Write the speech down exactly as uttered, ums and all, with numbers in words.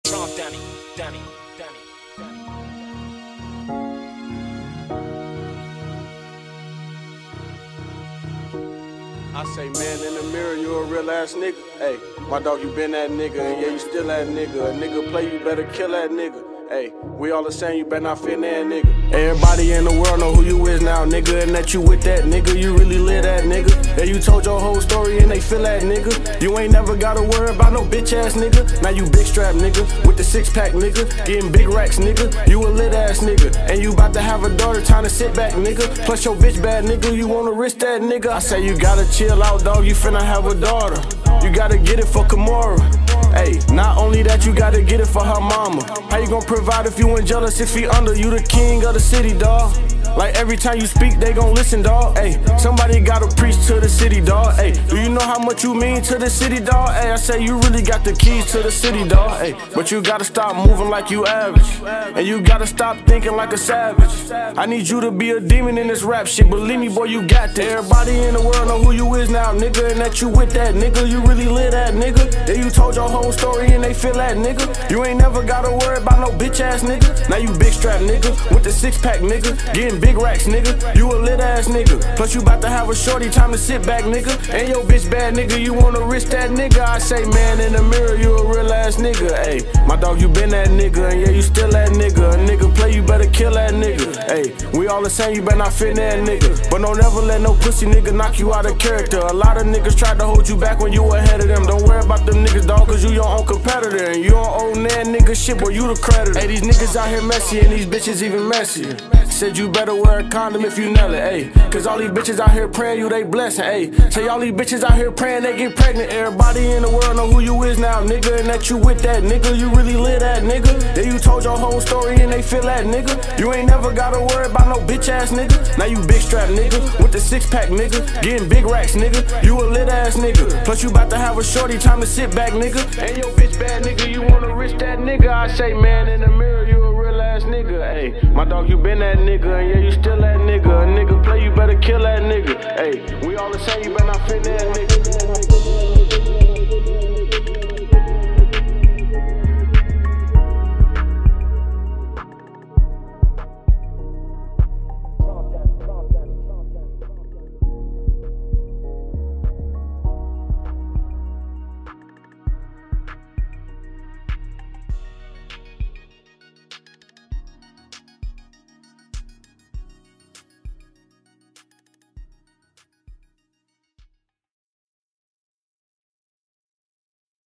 Trump Danny, Danny, Danny, Danny. I say, man, in the mirror, you a real ass nigga. Hey, my dog, you been that nigga, and yeah, you still that nigga. A nigga play, you better kill that nigga. Hey, we all the same, you better not fit that nigga. Everybody in the world know who you is now, nigga, and that you with that nigga, you really live that nigga. Yeah, you told your whole story and they feel that nigga. You ain't never gotta worry about no bitch ass nigga. Now you big strap nigga, with the six pack nigga, getting big racks nigga. You a lit ass nigga, and you about to have a daughter, time to sit back nigga. Plus your bitch bad nigga, you wanna risk that nigga. I say you gotta chill out, dog, you finna have a daughter. You gotta get it for Kimora. Hey, not only that, you gotta get it for her mama. How you gonna provide if you in jail six feet under? You the king of the city, dawg. Like every time you speak, they gon' listen, dawg. Hey, somebody gotta preach to the city, dawg. Hey, do you know how much you mean to the city, dawg? Hey, I say you really got the keys to the city, dawg. Hey, but you gotta stop moving like you average, and you gotta stop thinking like a savage. I need you to be a demon in this rap shit. Believe me, boy, you got this. Everybody in the world know who you is now, nigga, and that you with that nigga. You really live that nigga. Yeah, you told your whole story and they feel that nigga. You ain't never gotta worry about no bitch ass nigga. Now you big strap nigga, with the six pack nigga, getting big racks nigga. You a lit ass nigga, plus you about to have a shorty, time to sit back nigga. And your bitch bad nigga, you wanna risk that nigga. I say, man, in the mirror, you a real ass nigga. Hey, my dog, you been that nigga, and yeah, you still that nigga. A nigga play, you better kill that nigga. Hey, we all the same, you better not fit that nigga. But don't ever let no pussy nigga knock you out of character. A lot of niggas tried to hold you back when you ahead of them. Don't worry about them niggas, dog, cause you your own competitor, and you don't own that nigga shit, boy, you the creditor. Hey, these niggas out here messy, and these bitches even messier. Said you better wear a condom if you nail it, ayy. Cause all these bitches out here praying you they blessing, ayy. Say all these bitches out here praying they get pregnant. Everybody in the world know who you is now, nigga, and that you with that nigga. You really live that nigga. Yeah, you told your whole story and they feel that nigga. You ain't never gotta worry about no bitch ass nigga. Now you big strap nigga, with the six pack nigga, getting big racks nigga. You a lit ass nigga, plus you about to have a shorty, time to sit back nigga. And your bitch bad nigga, you wanna risk that nigga. I say, man, in the mirror, you a real ass nigga. Hey, my dog, you been that nigga, and yeah, you still that nigga. A nigga play, you better kill that nigga. Hey, we all the same, you better not fit that nigga.